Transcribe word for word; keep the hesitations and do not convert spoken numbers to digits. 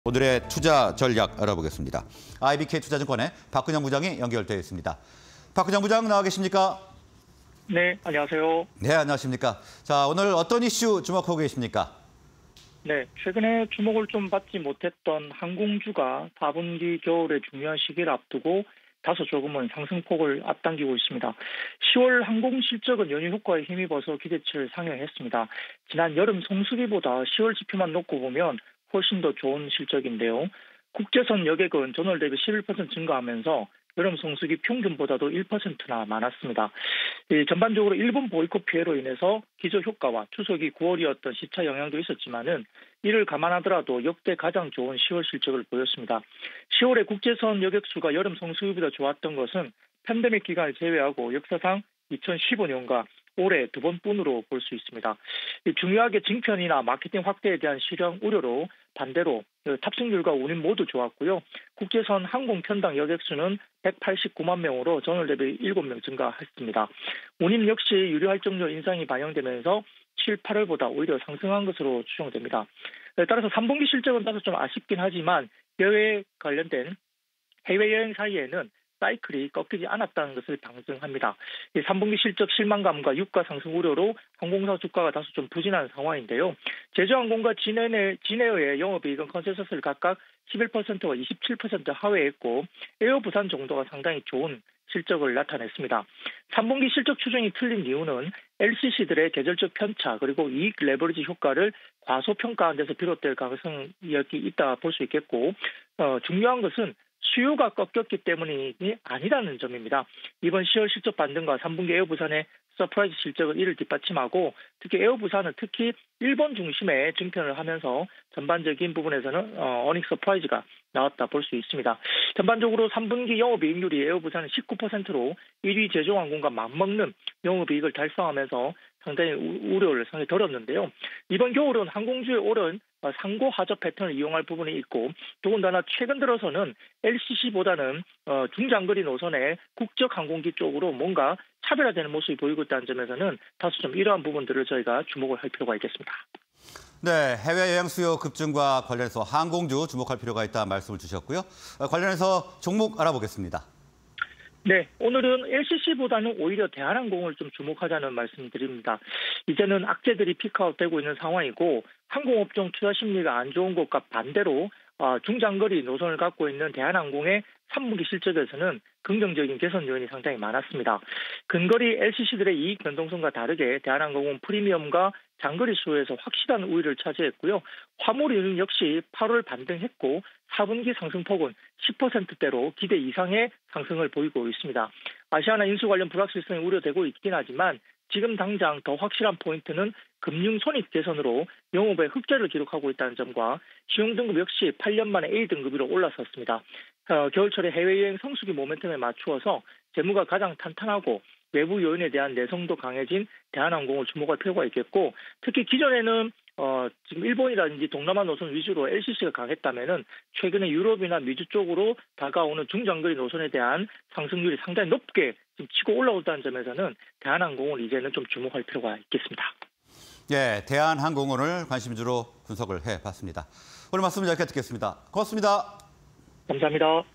오늘의 투자 전략 알아보겠습니다. 아이비케이 투자증권의 박근영 부장이 연결되어 있습니다. 박근영 부장 나와 계십니까? 네, 안녕하세요. 네, 안녕하십니까. 자, 오늘 어떤 이슈 주목하고 계십니까? 네, 최근에 주목을 좀 받지 못했던 항공주가 사 분기 겨울의 중요한 시기를 앞두고 다소 조금은 상승폭을 앞당기고 있습니다. 시월 항공 실적은 연휴 효과에 힘입어서 기대치를 상회했습니다. 지난 여름 성수기보다 시월 지표만 놓고 보면 훨씬 더 좋은 실적인데요. 국제선 여객은 전월 대비 십일 퍼센트 증가하면서 여름 성수기 평균보다도 일 퍼센트나 많았습니다. 전반적으로 일본 보이콧 피해로 인해서 기저 효과와 추석이 구월이었던 시차 영향도 있었지만은 이를 감안하더라도 역대 가장 좋은 시월 실적을 보였습니다. 시월에 국제선 여객 수가 여름 성수기보다 좋았던 것은 팬데믹 기간을 제외하고 역사상 이천십오 년과 올해 두 번뿐으로 볼 수 있습니다. 중요하게 증편이나 마케팅 확대에 대한 실현 우려로 반대로 탑승률과 운임 모두 좋았고요. 국제선 항공 편당 여객 수는 백팔십구만 명으로 전월 대비 일곱 명 증가했습니다. 운임 역시 유료 할증료 인상이 반영되면서 칠, 팔월보다 오히려 상승한 것으로 추정됩니다. 따라서 삼 분기 실적은 다소 좀 아쉽긴 하지만 여행 관련된 해외여행 사이에는 사이클이 꺾이지 않았다는 것을 방증합니다. 삼 분기 실적 실망감과 유가 상승 우려로 항공사 주가가 다소 좀 부진한 상황인데요. 제주항공과 진에어, 진에어의 영업이익은 컨센서스를 각각 십일 퍼센트와 이십칠 퍼센트 하회했고 에어부산 정도가 상당히 좋은 실적을 나타냈습니다. 삼 분기 실적 추정이 틀린 이유는 엘씨씨들의 계절적 편차 그리고 이익 레버리지 효과를 과소평가한 데서 비롯될 가능성이 있다 볼 수 있겠고 어, 중요한 것은 수요가 꺾였기 때문이 아니라는 점입니다. 이번 시월 실적 반등과 삼 분기 에어부산의 서프라이즈 실적은 이를 뒷받침하고 특히 에어부산은 특히 일본 중심의 증편을 하면서 전반적인 부분에서는 어, 어닝 서프라이즈가 나왔다 볼 수 있습니다. 전반적으로 삼 분기 영업이익률이 에어부산은 십구 퍼센트로 일 위 제주항공과 맞먹는 영업이익을 달성하면서 상당히 우려를 상당히 덜었는데요. 이번 겨울은 항공주의 오른 상고 하저 패턴을 이용할 부분이 있고 더군다나 최근 들어서는 엘씨씨보다는 어, 중장거리 노선의 국적 항공기 쪽으로 뭔가 차별화되는 모습이 보이고 있다는 점에서는 다소 좀 이러한 부분들을 저희가 주목을 할 필요가 있겠습니다. 네, 해외여행 수요 급증과 관련해서 항공주 주목할 필요가 있다 말씀을 주셨고요. 관련해서 종목 알아보겠습니다. 네, 오늘은 엘씨씨보다는 오히려 대한항공을 좀 주목하자는 말씀드립니다. 이제는 악재들이 피크아웃되고 있는 상황이고 항공업종 투자 심리가 안 좋은 것과 반대로 어, 중장거리 노선을 갖고 있는 대한항공의 삼 분기 실적에서는 긍정적인 개선 요인이 상당히 많았습니다. 근거리 엘씨씨들의 이익 변동성과 다르게 대한항공은 프리미엄과 장거리 수요에서 확실한 우위를 차지했고요. 화물 운임 역시 팔월 반등했고 사 분기 상승폭은 십 퍼센트대로 기대 이상의 상승을 보이고 있습니다. 아시아나 인수 관련 불확실성이 우려되고 있긴 하지만 지금 당장 더 확실한 포인트는 금융 손익 개선으로 영업에 흑자를 기록하고 있다는 점과 신용등급 역시 팔 년 만에 에이 등급으로 올라섰습니다. 어, 겨울철에 해외여행 성수기 모멘텀에 맞추어서 재무가 가장 탄탄하고 외부 요인에 대한 내성도 강해진 대한항공을 주목할 필요가 있겠고 특히 기존에는 어, 지금 일본이라든지 동남아 노선 위주로 엘씨씨가 강했다면은 최근에 유럽이나 미주 쪽으로 다가오는 중장거리 노선에 대한 상승률이 상당히 높게 지금 치고 올라온다는 점에서는 대한항공을 이제는 좀 주목할 필요가 있겠습니다. 예, 대한항공을 관심주로 분석을 해봤습니다. 오늘 말씀 여기까지 듣겠습니다. 고맙습니다. 감사합니다.